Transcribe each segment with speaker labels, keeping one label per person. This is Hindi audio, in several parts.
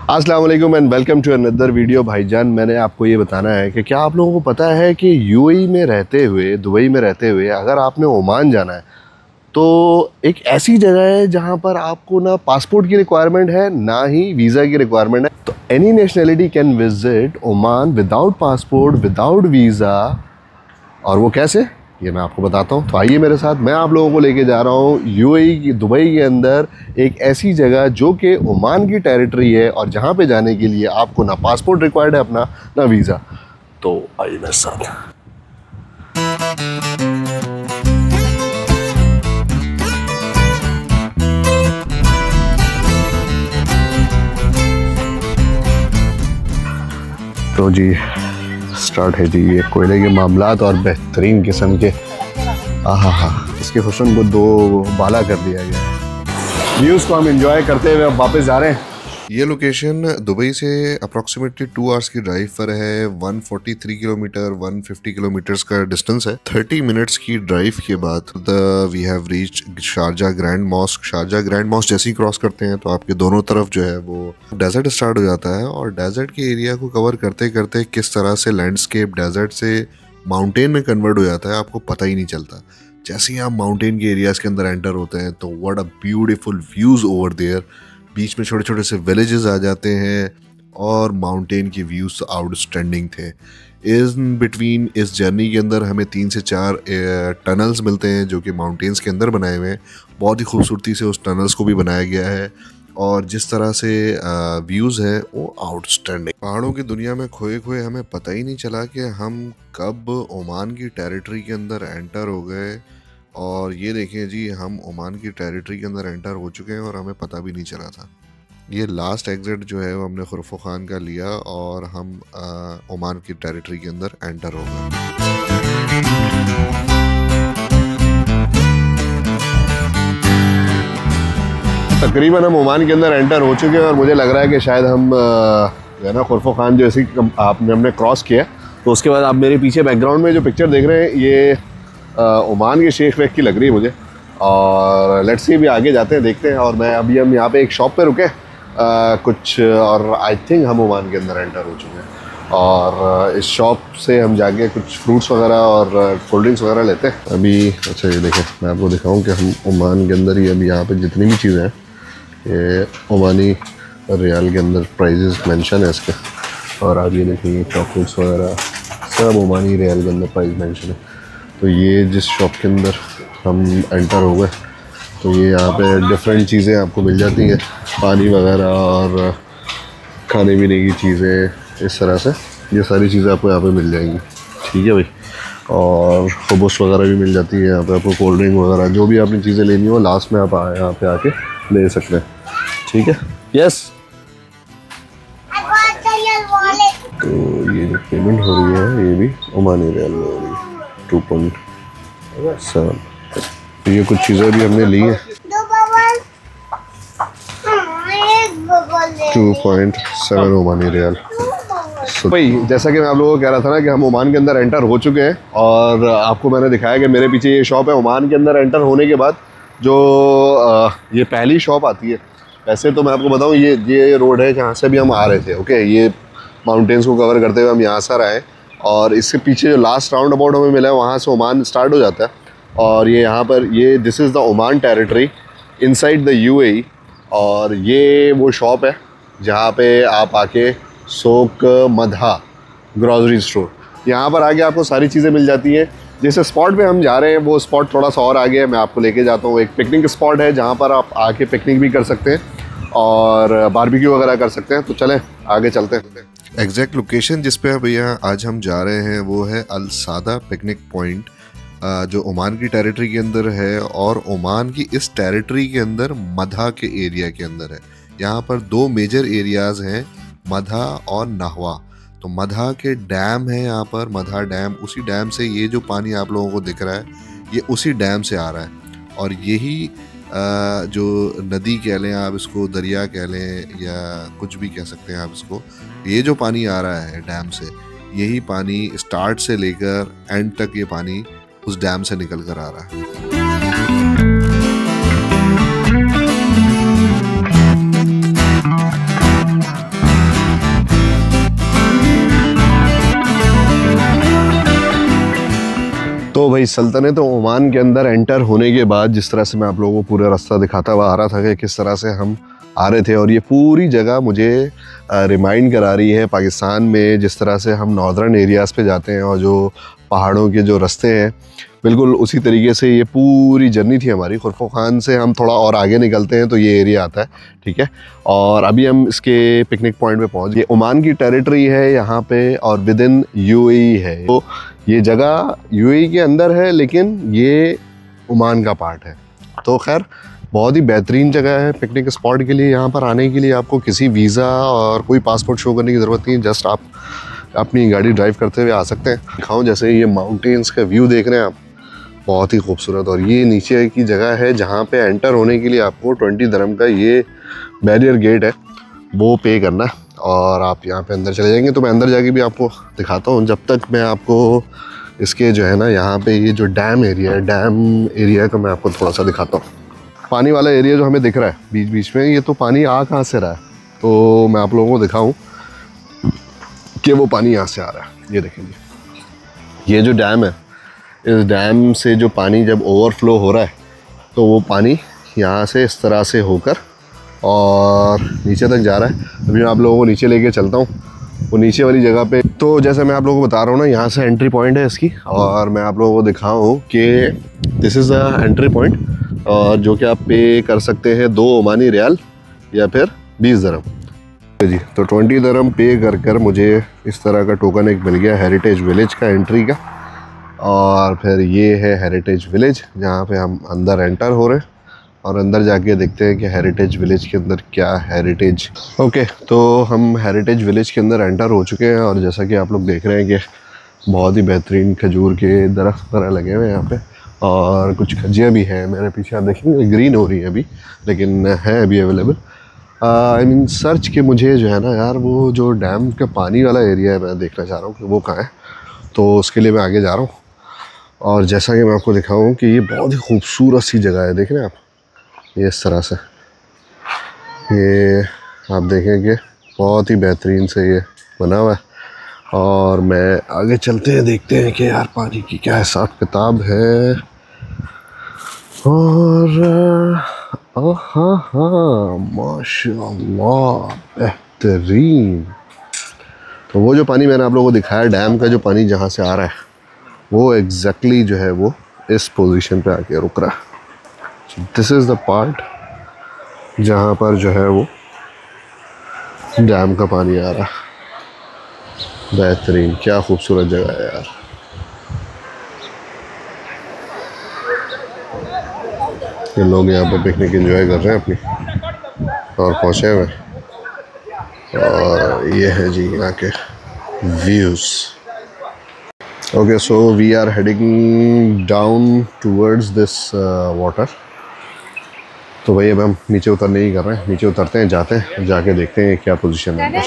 Speaker 1: अस्सलाम वालेकुम and welcome to another video. भाईजान, मैंने आपको ये बताना है कि क्या आप लोगों को पता है कि यूएई में रहते हुए, दुबई में रहते हुए अगर आपने ओमान जाना है तो एक ऐसी जगह है जहाँ पर आपको ना पासपोर्ट की रिक्वायरमेंट है ना ही वीज़ा की रिक्वायरमेंट है। तो any nationality can visit Oman without passport, without visa. और वो कैसे, ये मैं आपको बताता हूँ। तो आइए मेरे साथ, मैं आप लोगों को लेके जा रहा हूँ यूएई की दुबई के अंदर एक ऐसी जगह जो कि ओमान की टेरिटरी है और जहाँ पे जाने के लिए आपको ना पासपोर्ट रिक्वायर्ड है अपना, ना वीज़ा। तो आइए मेरे साथ। तो जी स्टार्ट है जी ये कोयले के मामलात और बेहतरीन किस्म के इसके हुस्न को दो बाला कर दिया गया। व्यूज़ को हम एंजॉय करते हुए अब वापस जा रहे हैं।
Speaker 2: ये लोकेशन दुबई से अप्रॉक्सीमेटली 2 आवर्स की ड्राइव पर है। 143 किलोमीटर 150 किलोमीटर्स का डिस्टेंस है। 30 मिनट्स की ड्राइव के बाद we have reached Sharjah grand mosque. Sharjah grand mosque जैसे ही क्रॉस करते हैं तो आपके दोनों तरफ जो है वो डेजर्ट स्टार्ट हो जाता है। और डेजर्ट के एरिया को कवर करते करते किस तरह से लैंडस्केप डेजर्ट से माउंटेन में कन्वर्ट हो जाता है आपको पता ही नहीं चलता। जैसे ही आप माउंटेन के एरियाज के अंदर एंटर होते हैं तो what a beautiful views over there. बीच में छोटे छोटे से विलेजेस आ जाते हैं और माउंटेन के व्यूज़ आउटस्टैंडिंग थे। इन बिटवीन इस जर्नी के अंदर हमें 3 से 4 टनल्स मिलते हैं जो कि माउंटेन्स के अंदर बनाए हुए हैं। बहुत ही खूबसूरती से उस टनल्स को भी बनाया गया है और जिस तरह से व्यूज़ हैं वो आउटस्टैंडिंग। पहाड़ों की दुनिया में खोए खोए हमें पता ही नहीं चला कि हम कब ओमान की टेरिटरी के अंदर एंटर हो गए। और ये देखें जी, हम ओमान की टेरिटरी के अंदर एंटर हो चुके हैं और हमें पता भी नहीं चला था। ये लास्ट एग्जिट जो है वो हमने खुरफो खान का लिया और हम ओमान की टेरिटरी के अंदर एंटर हो गए।
Speaker 1: तकरीबन हम ओमान के अंदर एंटर हो चुके हैं और मुझे लग रहा है कि शायद हम जो है ना खुरफो खान जैसी हमने क्रॉस किया। तो उसके बाद आप मेरे पीछे बैकग्राउंड में जो पिक्चर देख रहे हैं ये ओमान के शेख वेख की लग रही है मुझे। और लेट्स सी, भी आगे जाते हैं, देखते हैं। और हम यहाँ पे एक शॉप पे रुके कुछ, और आई थिंक हम ओमान के अंदर एंटर हो चुके हैं। और इस शॉप से हम जाके कुछ फ्रूट्स वगैरह और कोल्ड ड्रिंक्स वगैरह लेते हैं अभी। अच्छा ये देखें, मैं आपको दिखाऊं कि हम ओमान के अंदर ही अभी यहाँ पे जितनी भी चीज़ें हैं ये ओमानी रियाल के अंदर प्राइजेस मेंशन है इसके। और आप ये देखेंगे चॉकलेट्स वगैरह सब ओमानी रियाल के अंदर प्राइस मेंशन है। तो ये जिस शॉप के अंदर हम एंटर हो गए तो ये यहाँ पे डिफरेंट चीज़ें आपको मिल जाती हैं, पानी वगैरह और खाने पीने की चीज़ें। इस तरह से ये सारी चीज़ें आपको यहाँ पे मिल जाएंगी। ठीक है भाई। और खबूस वगैरह भी मिल जाती है यहाँ पे आपको, कोल्ड ड्रिंक वगैरह जो भी आपने चीज़ें लेनी हो लास्ट में आप यहाँ पे आके ले सकते हैं। ठीक है। यस। तो ये जो पेमेंट हो रही है ये भी ओमानी रियाल में हो रही है 2.7। तो ये कुछ चीज़ें भी हमने ली हैं 2.7 ओमानी रियाल। भाई जैसा कि मैं आप लोगों को कह रहा था ना कि हम ओमान के अंदर एंटर हो चुके हैं और आपको मैंने दिखाया कि मेरे पीछे ये शॉप है। ओमान के अंदर एंटर होने के बाद जो ये पहली शॉप आती है। वैसे तो मैं आपको बताऊँ ये रोड है जहाँ से भी हम आ रहे थे। ओके, ये माउंटेन्स को कवर करते हुए हम यहाँ से आए और इसके पीछे जो लास्ट राउंड अबाउट हमें मिला है वहाँ से ओमान स्टार्ट हो जाता है। और ये यहाँ पर ये this is the Oman territory inside the UAE. और ये वो शॉप है जहाँ पे आप आके सोक मधा ग्रॉसरी स्टोर, यहाँ पर आके आपको सारी चीज़ें मिल जाती हैं। जिस स्पॉट पे हम जा रहे हैं वो स्पॉट थोड़ा सा और आगे है, मैं आपको लेके जाता हूँ। एक पिकनिक स्पॉट है जहाँ पर आप आके पिकनिक भी कर सकते हैं और बारबेक्यू वगैरह कर सकते हैं। तो चलें आगे चलते हैं।
Speaker 2: एग्जैक्ट लोकेशन जिस पे भैया आज हम जा रहे हैं वो है अल सादा पिकनिक पॉइंट जो ओमान की टेरिटरी के अंदर है और ओमान की इस टेरिटरी के अंदर मधा के एरिया के अंदर है। यहाँ पर 2 मेजर एरियाज़ हैं, मधा और नहवा। तो मधा के डैम है यहाँ पर, मधा डैम। उसी डैम से ये जो पानी आप लोगों को दिख रहा है ये उसी डैम से आ रहा है। और यही जो नदी कह लें आप इसको, दरिया कह लें या कुछ भी कह सकते हैं आप इसको, ये जो पानी आ रहा है डैम से, यही पानी स्टार्ट से लेकर एंड तक ये पानी उस डैम से निकल कर आ रहा है।
Speaker 1: तो भाई सल्तनत ओमान के अंदर एंटर होने के बाद जिस तरह से मैं आप लोगों को पूरा रास्ता दिखाता हुआ आ रहा था कि किस तरह से हम आ रहे थे, और ये पूरी जगह मुझे रिमाइंड करा रही है पाकिस्तान में जिस तरह से हम नॉर्दर्न एरियाज़ पे जाते हैं और जो पहाड़ों के जो रास्ते हैं बिल्कुल उसी तरीके से ये पूरी जर्नी थी हमारी। खुरफो खान से हम थोड़ा और आगे निकलते हैं तो ये एरिया आता है, ठीक है। और अभी हम इसके पिकनिक पॉइंट पे पहुंच गए। ओमान की टेरिटरी है यहाँ पे और विद इन यूएई है, तो ये जगह यूएई के अंदर है लेकिन ये ओमान का पार्ट है। तो खैर बहुत ही बेहतरीन जगह है पिकनिक स्पॉट के लिए। यहाँ पर आने के लिए आपको किसी वीज़ा और कोई पासपोर्ट शो करने की ज़रूरत नहीं है, जस्ट आप अपनी गाड़ी ड्राइव करते हुए आ सकते हैं। दिखाऊं जैसे ये माउंटेन्स का व्यू देख रहे हैं आप, बहुत ही खूबसूरत। और ये नीचे की जगह है जहाँ पे एंटर होने के लिए आपको 20 दिरहम का ये बैरियर गेट है वो पे करना है और आप यहाँ पे अंदर चले जाएंगे। तो मैं अंदर जाके भी आपको दिखाता हूँ। जब तक मैं आपको इसके जो है ना यहाँ पे ये जो डैम एरिया है, डैम एरिया का मैं आपको थोड़ा सा दिखाता हूँ। पानी वाला एरिया जो हमें दिख रहा है बीच बीच में, ये तो पानी आ कहाँ से रहा है, तो मैं आप लोगों को दिखाऊँ कि वो पानी यहाँ से आ रहा है। ये देखेंगे, ये जो डैम है, इस डैम से जो पानी जब ओवरफ्लो हो रहा है तो वो पानी यहाँ से इस तरह से होकर और नीचे तक जा रहा है। अभी मैं आप लोगों को नीचे लेके चलता हूँ वो नीचे वाली जगह पे। तो जैसे मैं आप लोगों को बता रहा हूँ ना, यहाँ से एंट्री पॉइंट है इसकी, और मैं आप लोगों को दिखाऊँ कि this is the entry point, और जो कि आप पे कर सकते हैं 2 ओमानी रियाल या फिर 20 दिरहम जी। तो 20 दिरहम पे कर मुझे इस तरह का टोकन एक मिल गया हेरिटेज विलेज का एंट्री का। और फिर ये है हेरिटेज विलेज जहाँ पे हम अंदर एंटर हो रहे हैं और अंदर जाके देखते हैं कि हेरिटेज विलेज के अंदर क्या हेरिटेज। ओके, तो हम हेरिटेज विलेज के अंदर एंटर हो चुके हैं और जैसा कि आप लोग देख रहे हैं कि बहुत ही बेहतरीन खजूर के दरख्त वगैरह लगे हुए हैं यहाँ पे, और कुछ खजियाँ भी हैं मेरे पीछे, आप देखेंगे ग्रीन हो रही है अभी, लेकिन है अभी अवेलेबल। आई मीन सर्च के मुझे जो है ना यार, वो जो डैम का पानी वाला एरिया है मैं देखना चाह रहा हूँ कि वो कहाँ है, तो उसके लिए मैं आगे जा रहा हूँ। और जैसा कि मैं आपको दिखाऊँ कि ये बहुत ही खूबसूरत सी जगह है, देख रहे हैं आप, ये इस तरह से, ये आप देखेंगे बहुत ही बेहतरीन से ये बना हुआ है। और मैं आगे चलते हैं, देखते हैं कि यार पानी की क्या हिसाब किताब है। और हाँ माशाल्लाह बेहतरीन। तो वो जो पानी मैंने आप लोगों को दिखाया, डैम का जो पानी जहाँ से आ रहा है, वो एग्जैक्टली जो है वो इस पोजीशन पे आके रुक रहा है। दिस इज़ द पार्ट जहाँ पर जो है वो डैम का पानी आ रहा है। बेहतरीन, क्या खूबसूरत जगह है यार। ये लोग यहाँ पे पिकनिक एंजॉय कर रहे हैं अपनी और पहुँचे हुए, और ये है जी यहाँ के views. Okay, so we are heading down towards this water. तो भाई अब हम नीचे उतरने ही कर रहे हैं, नीचे उतरते हैं, जाते हैं, जाके देखते हैं क्या पोजीशन है।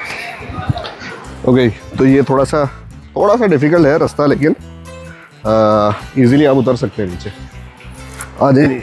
Speaker 1: ओके, तो ये थोड़ा सा डिफ़िकल्ट है रास्ता, लेकिन इजीली आप उतर सकते हैं नीचे। नहीं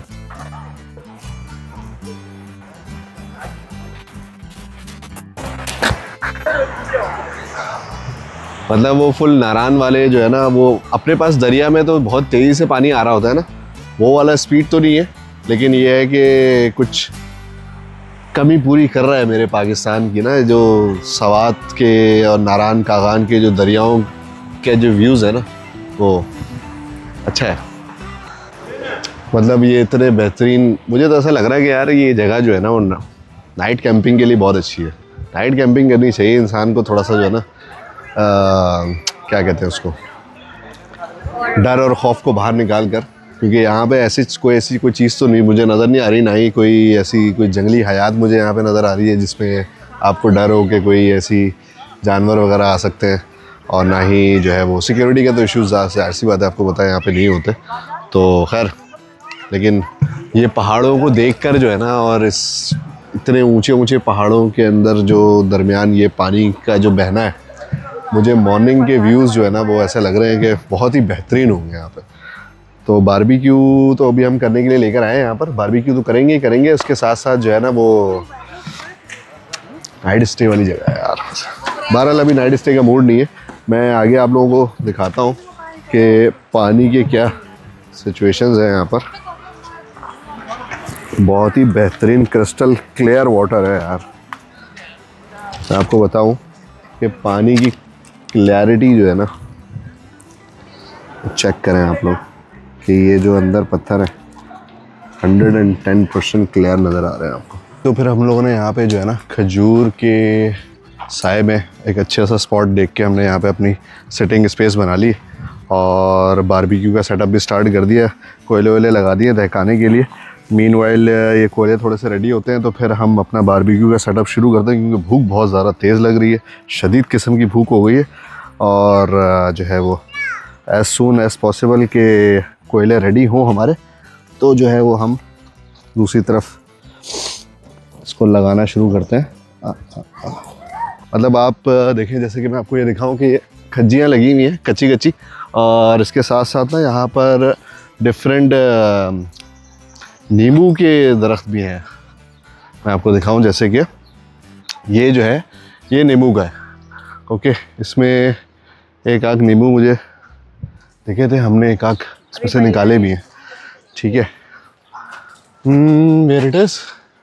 Speaker 1: मतलब वो फुल नारान वाले जो है ना, वो अपने पास दरिया में तो बहुत तेज़ी से पानी आ रहा होता है ना, वो वाला स्पीड तो नहीं है, लेकिन ये है कि कुछ कमी पूरी कर रहा है मेरे पाकिस्तान की ना, जो सवात के और नारान कागान के जो दरियाओं के जो व्यूज़ है ना, वो अच्छा है। मतलब ये इतने बेहतरीन, मुझे तो ऐसा लग रहा है कि यार ये जगह जो है ना वो नाइट कैंपिंग के लिए बहुत अच्छी है। नाइट कैंपिंग करनी चाहिए इंसान को, थोड़ा सा जो है ना क्या कहते हैं उसको, डर और खौफ को बाहर निकाल कर, क्योंकि यहाँ पे ऐसी कोई चीज़ तो नहीं मुझे नज़र नहीं आ रही, ना ही कोई जंगली हयात मुझे यहाँ पे नज़र आ रही है जिसमें आपको डर हो कि कोई ऐसी जानवर वगैरह आ सकते हैं, और ना ही जो है वो सिक्योरिटी का तो इश्यूज़ ऐसी बात है, आपको पता है यहाँ पे नहीं होते। तो खैर, लेकिन ये पहाड़ों को देखकर जो है ना, और इस इतने ऊंचे पहाड़ों के अंदर जो दरमियान ये पानी का जो बहना है, मुझे मॉर्निंग के व्यूज़ जो है ना वो ऐसे लग रहे हैं कि बहुत ही बेहतरीन होंगे यहाँ पे। तो बारबेक्यू तो अभी हम करने के लिए लेकर आए हैं यहाँ पर, बारबेक्यू तो करेंगे ही करेंगे, उसके साथ साथ जो है ना वो नाइट स्टे वाली जगह है यार। बहरहाल अभी नाइट स्टे का मूड नहीं है, मैं आगे आप लोगों को दिखाता हूँ कि पानी के क्या सिचुएशंस हैं यहाँ पर। बहुत ही बेहतरीन क्रिस्टल क्लियर वाटर है यार। मैं आपको बताऊं कि पानी की क्लैरिटी जो है ना, चेक करें आप लोग कि ये जो अंदर पत्थर है 110% क्लियर नज़र आ रहे हैं आपको। तो फिर हम लोगों ने यहाँ पे जो है ना खजूर के साए में एक अच्छा सा स्पॉट देख के हमने यहाँ पे अपनी सिटिंग स्पेस बना ली और बारबेक्यू का सेटअप भी स्टार्ट कर दिया। कोयले वोले लगा दिए दहकाने के लिए। मीनवाइल ये कोयले थोड़े से रेडी होते हैं तो फिर हम अपना बारबेक्यू का सेटअप शुरू करते हैं, क्योंकि भूख बहुत ज़्यादा तेज़ लग रही है, शदीद किस्म की भूख हो गई है। और जो है वो एज़ सून एज़ पॉसिबल के कोयले रेडी हों हमारे, तो जो है वो हम दूसरी तरफ इसको लगाना शुरू करते हैं। मतलब आप देखें, जैसे कि मैं आपको ये दिखाऊं कि ये खज्जियाँ लगी हुई हैं कच्ची कच्ची, और इसके साथ साथ ना यहाँ पर डिफरेंट नींबू के दरख्त भी हैं। मैं आपको दिखाऊं, जैसे कि ये जो है ये नींबू का है। ओके, इसमें एक आग नींबू मुझे देखे थे, हमने एक आग इसमें से निकाले भी हैं। ठीक है, वेयर इट इज।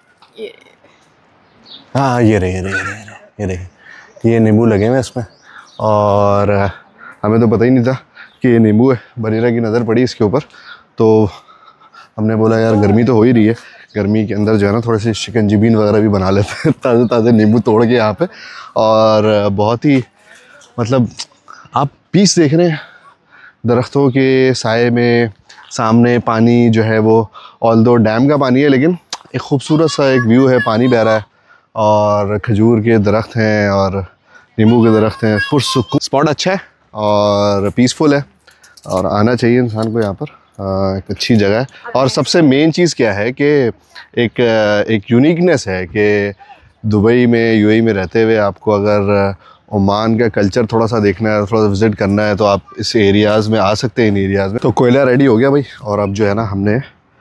Speaker 1: हाँ, ये रहे ये नींबू लगे हुए इसमें, और हमें तो पता ही नहीं था कि ये नींबू है। बनीरा की नज़र पड़ी इसके ऊपर, तो हमने बोला यार गर्मी तो हो ही रही है, गर्मी के अंदर जो है ना थोड़े से शिकंजी वगैरह भी बना लेते हैं ताज़े ताज़े नींबू तोड़ के यहाँ पे। और बहुत ही मतलब आप पीस देख रहे हैं दरख्तों के साए में, सामने पानी जो है वो ऑल्दो डैम का पानी है, लेकिन एक खूबसूरत सा एक व्यू है, पानी बह रहा है और खजूर के दरख्त हैं और नींबू के दरख्त हैं। पुरसुकून स्पॉट अच्छा है और पीसफुल है, और आना चाहिए इंसान को यहाँ पर। एक अच्छी जगह है। और सबसे मेन चीज़ क्या है कि एक यूनिकनेस है कि दुबई में, यूएई में रहते हुए आपको अगर ओमान का कल्चर थोड़ा सा देखना है, थोड़ा सा विज़िट करना है, तो आप इस एरियाज़ में आ सकते हैं, इन एरियाज़ में। तो कोयला रेडी हो गया भाई, और अब जो है ना हमने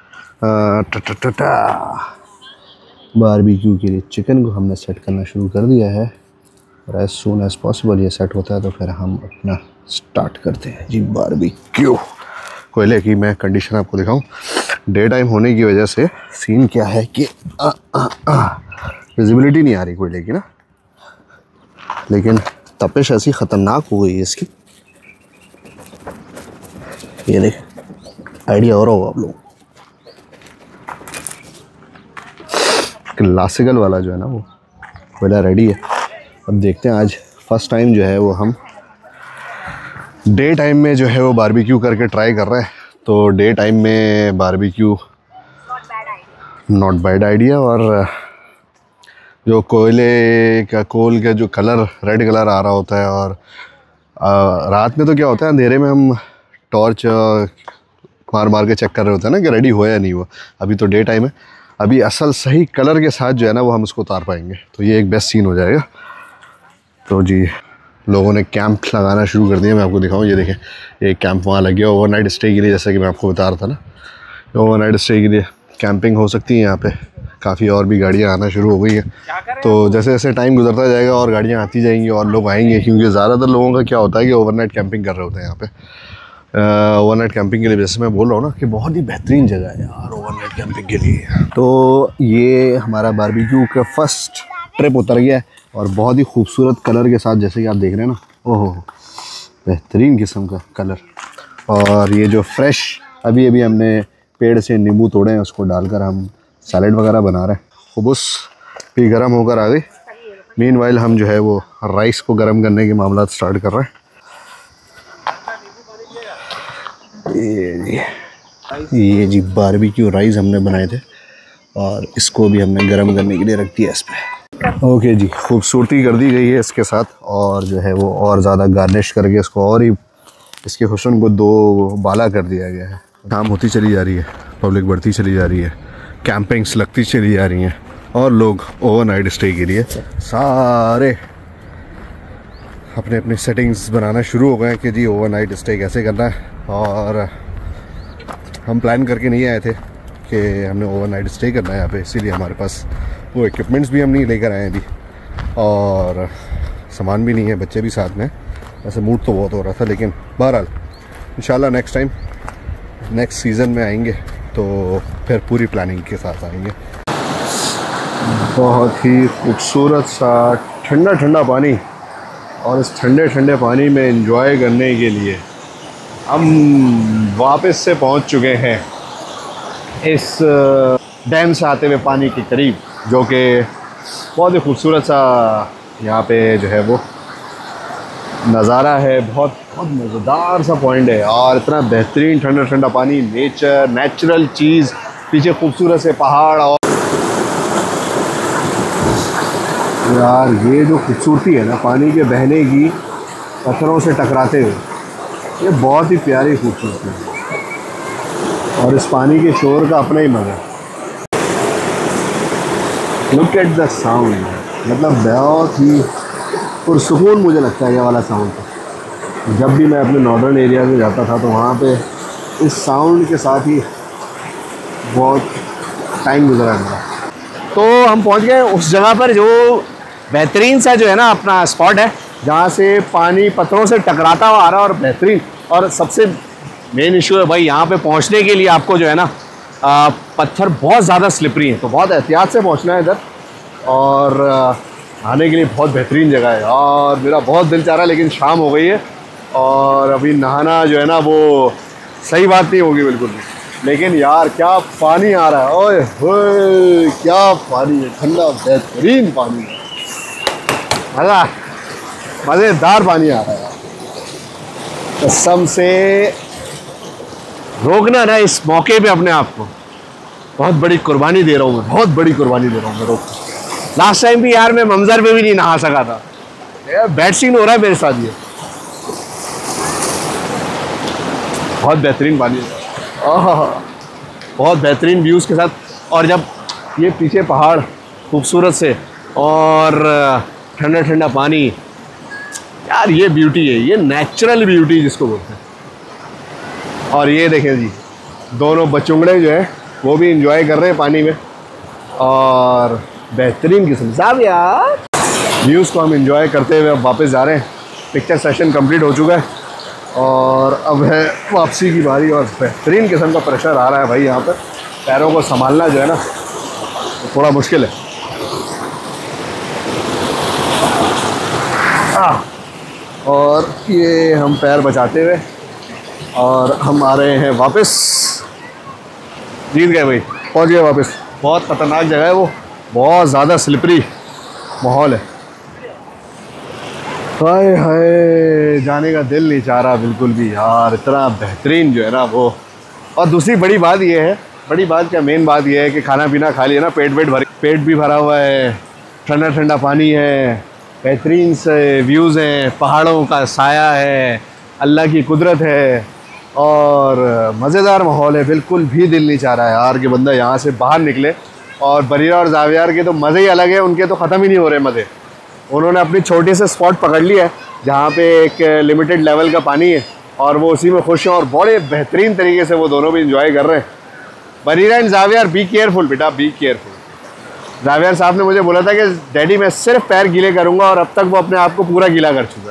Speaker 1: बारबेक्यू के लिए चिकन को हमने सेट करना शुरू कर दिया है, और एज़ सून एज़ पॉसिबल ये सेट होता है तो फिर हम अपना स्टार्ट करते हैं जी बारबेक्यू। कोयले की मैं कंडीशन आपको दिखाऊं, डे टाइम होने की वजह से सीन क्या है कि विजिबिलिटी नहीं आ रही कोयले की ना, लेकिन तपिश ऐसी ख़तरनाक हो गई है इसकी। ये देख, आइडिया हो रहा होगा आप लोग। क्लासिकल वाला जो है ना वो कोयला रेडी है। अब देखते हैं, आज फर्स्ट टाइम जो है वो हम डे टाइम में जो है वो बारबेक्यू करके ट्राई कर रहे हैं। तो डे टाइम में बारबेक्यू नॉट बैड आइडिया। और जो कोयले का, कोल का जो कलर रेड कलर आ रहा होता है, और रात में तो क्या होता है अंधेरे में हम टॉर्च मार के चेक कर रहे होते हैं ना कि रेडी हुआ या नहीं हुआ। अभी तो डे टाइम है, अभी असल सही कलर के साथ जो है ना वो हम उसको उतार पाएंगे, तो ये एक बेस्ट सीन हो जाएगा। तो जी लोगों ने कैंप लगाना शुरू कर दिया। मैं आपको दिखाऊं, ये देखें, ये कैंप वहाँ लग गया ओवरनाइट स्टे के लिए, जैसा कि मैं आपको बता रहा था ना, ओवरनाइट स्टे के लिए कैंपिंग हो सकती है यहाँ पे। काफ़ी और भी गाड़ियाँ आना शुरू हो गई हैं, तो जैसे जैसे टाइम गुजरता जाएगा और गाड़ियाँ आती जाएंगी और लोग आएंगे, क्योंकि ज़्यादातर लोगों का क्या होता है कि ओवरनाइट कैंपिंग कर रहे होते हैं यहाँ पे। ओवरनाइट कैंपिंग के लिए, जैसे मैं बोल रहा हूँ ना कि बहुत ही बेहतरीन जगह है यार ओवरनाइट कैंपिंग के लिए। तो ये हमारा बारबेक्यू का फर्स्ट ट्रिप उतर गया है, और बहुत ही खूबसूरत कलर के साथ, जैसे कि आप देख रहे हैं ना, ओहो बेहतरीन किस्म का कलर। और ये जो फ्रेश अभी हमने पेड़ से नींबू तोड़े हैं, उसको डालकर हम सैलेड वगैरह बना रहे हैं। खुबूस भी गर्म होकर आ गई। मीनवाइल हम जो है वो राइस को गर्म करने के मामला स्टार्ट कर रहे हैं। ये जी बारबेक्यू राइस हमने बनाए थे, और इसको भी हमने गर्म करने के लिए रख दिया इस पर। ओके जी, खूबसूरती कर दी गई है इसके साथ, और जो है वो और ज़्यादा गार्निश करके इसको और ही इसके हुस्न को दो बाला कर दिया गया है। काम होती चली जा रही है, पब्लिक बढ़ती चली जा रही है, कैंपिंग्स लगती चली जा रही हैं, और लोग ओवरनाइट स्टे के लिए सारे अपने अपने सेटिंग्स बनाना शुरू हो गए हैं कि जी ओवरनाइट स्टे कैसे करना है। और हम प्लान करके नहीं आए थे कि हमने ओवरनाइट स्टे करना है यहाँ पे, इसीलिए हमारे पास वो इक्विपमेंट्स भी हम नहीं लेकर आए हैं अभी, और सामान भी नहीं है, बच्चे भी साथ में। वैसे मूड तो बहुत हो रहा था, लेकिन बहरहाल इंशाल्लाह नेक्स्ट टाइम नेक्स्ट सीज़न में आएंगे तो फिर पूरी प्लानिंग के साथ आएंगे। बहुत ही खूबसूरत सा ठंडा ठंडा पानी, और इस ठंडे ठंडे पानी में एंजॉय करने के लिए हम वापस से पहुंच चुके हैं इस डैम से आते हुए पानी के करीब, जो कि बहुत ही खूबसूरत सा यहाँ पे जो है वो नज़ारा है। बहुत बहुत मज़ेदार सा पॉइंट है, और इतना बेहतरीन ठंडा ठंडा पानी, नेचर, नेचुरल चीज़, पीछे खूबसूरत से पहाड़। और यार ये जो खूबसूरती है ना पानी के बहने की, पत्थरों से टकराते हुए, ये बहुत ही प्यारी खूबसूरती है। और इस पानी के शोर का अपना ही मज़ा। लुक एट द साउंड, मतलब बहुत ही पुरसुकून मुझे लगता है ये वाला साउंड। जब भी मैं अपने नॉर्दर्न एरिया में जाता था तो वहाँ पे इस साउंड के साथ ही बहुत टाइम गुजरा मेरा। तो हम पहुँच गए उस जगह पर जो बेहतरीन सा जो है ना अपना स्पॉट है, जहाँ से पानी पत्थरों से टकराता हुआ आ रहा है, और बेहतरीन। और सबसे मेन इशू है भाई, यहाँ पे पहुँचने के लिए आपको जो है ना पत्थर बहुत ज़्यादा स्लिपरी हैं, तो बहुत एहतियात से पहुँचना है इधर। और आने के लिए बहुत बेहतरीन जगह है, और मेरा बहुत दिल चाह रहा है, लेकिन शाम हो गई है और अभी नहाना जो है ना वो सही बात नहीं होगी बिल्कुल भी। लेकिन यार क्या पानी आ रहा है, ओए होए क्या पानी है, ठंडा बेहतरीन पानी है, मज़ेदार पानी आ रहा है। कसम से रोकना ना इस मौके पे अपने आप को, बहुत बड़ी कुर्बानी दे रहा हूँ मैं, बहुत बड़ी कुर्बानी दे रहा हूँ मैं। रोक, लास्ट टाइम भी यार मैं मंजर पे भी नहीं नहा सका था, यार बैड सीन हो रहा है मेरे साथ ये। बहुत बेहतरीन पानी है, बहुत बेहतरीन व्यूज़ के साथ। और जब ये पीछे पहाड़ खूबसूरत से और ठंडा ठंडा पानी, यार ये ब्यूटी है, ये नेचुरल ब्यूटी जिसको बोलते हैं। और ये देखें जी, दोनों बचुंगड़े जो है वो भी इंजॉय कर रहे हैं पानी में, और बेहतरीन किस्म साहब यार व्यूज़ को हम इंजॉय करते हुए अब वापस जा रहे हैं। पिक्चर सेशन कंप्लीट हो चुका है और अब है वापसी की बारी, और बेहतरीन किस्म का प्रेशर आ रहा है भाई। यहाँ पर पैरों को संभालना जो है ना तो थोड़ा मुश्किल है। और ये हम पैर बचाते हुए और हम आ रहे हैं वापस। जीत गए भाई, पहुँच गए वापस। बहुत ख़तरनाक जगह है वो, बहुत ज़्यादा स्लिपरी माहौल है। हाय हाय, जाने का दिल नहीं चाह रहा बिल्कुल भी यार, इतना बेहतरीन जो है ना वो। और दूसरी बड़ी बात ये है, बड़ी बात क्या, मेन बात ये है कि खाना पीना खा लिया ना, पेट भी भरा हुआ है, ठंडा ठंडा पानी है, बेहतरीन से व्यूज़ हैं, पहाड़ों का साया है, अल्लाह की कुदरत है, और मज़ेदार माहौल है। बिल्कुल भी दिल नहीं चाह रहा है यार कि बंदा यहाँ से बाहर निकले। और बरीरा और जावियार के तो मज़े ही अलग है, उनके तो ख़त्म ही नहीं हो रहे मज़े। उन्होंने अपनी छोटी से स्पॉट पकड़ लिया है जहाँ पे एक लिमिटेड लेवल का पानी है, और वो उसी में खुश हैं, और बड़े बेहतरीन तरीके से वो दोनों भी इंजॉय कर रहे हैं। Barira and Zaviyar, be careful बेटा, बी केयरफुल। जावियार साहब ने मुझे बोला था कि डैडी मैं सिर्फ पैर गीले करूँगा, और अब तक वो अपने आप को पूरा गीला कर चुका है।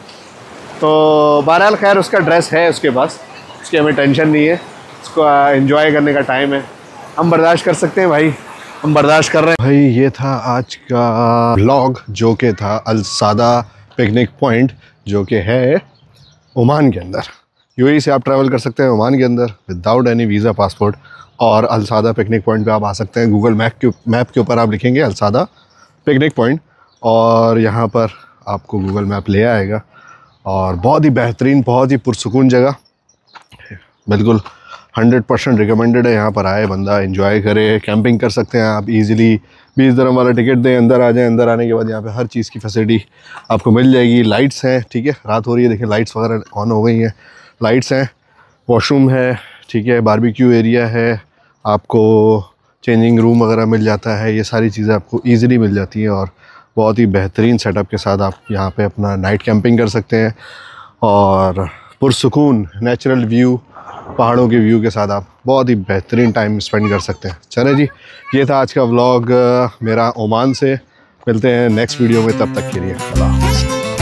Speaker 1: तो बहरहाल खैर उसका ड्रेस है उसके पास, उसकी हमें टेंशन नहीं है, उसको एंजॉय करने का टाइम है, हम बर्दाश्त कर सकते हैं भाई, हम बर्दाश्त कर रहे हैं भाई। ये था आज का व्लॉग, जो कि था अल-सादा पिकनिक पॉइंट, जो कि है ओमान के अंदर। यूएई से आप ट्रैवल कर सकते हैं ओमान के अंदर विदाउट एनी वीज़ा पासपोर्ट, और अल-सादा पिकनिक पॉइंट पे आप आ सकते हैं। गूगल मैप के ऊपर आप लिखेंगे अल-सादा पिकनिक पॉइंट, और यहाँ पर आपको गूगल मैप ले आएगा। और बहुत ही बेहतरीन, बहुत ही पुरसुकून जगह, बिल्कुल 100% रिकमेंडेड है। यहाँ पर आए बंदा एंजॉय करे, कैंपिंग कर सकते हैं आप इजीली। 20 दिरहम वाला टिकट दें, अंदर आ जाएं। अंदर आने के बाद यहाँ पे हर चीज़ की फैसिलिटी आपको मिल जाएगी। लाइट्स हैं, ठीक है, रात हो रही है, देखिए लाइट्स वगैरह ऑन हो गई हैं, लाइट्स हैं, वॉशरूम है, ठीक है, बारबेक्यू एरिया है, आपको चेंजिंग रूम वगैरह मिल जाता है। ये सारी चीज़ें आपको ईज़िली मिल जाती हैं, और बहुत ही बेहतरीन सेटअप के साथ आप यहाँ पे अपना नाइट कैंपिंग कर सकते हैं, और पुरसुकून नेचुरल व्यू, पहाड़ों के व्यू के साथ आप बहुत ही बेहतरीन टाइम स्पेंड कर सकते हैं। चलें जी, ये था आज का व्लॉग मेरा ओमान से। मिलते हैं नेक्स्ट वीडियो में, तब तक के लिए अल्लाह हाफ़िज़।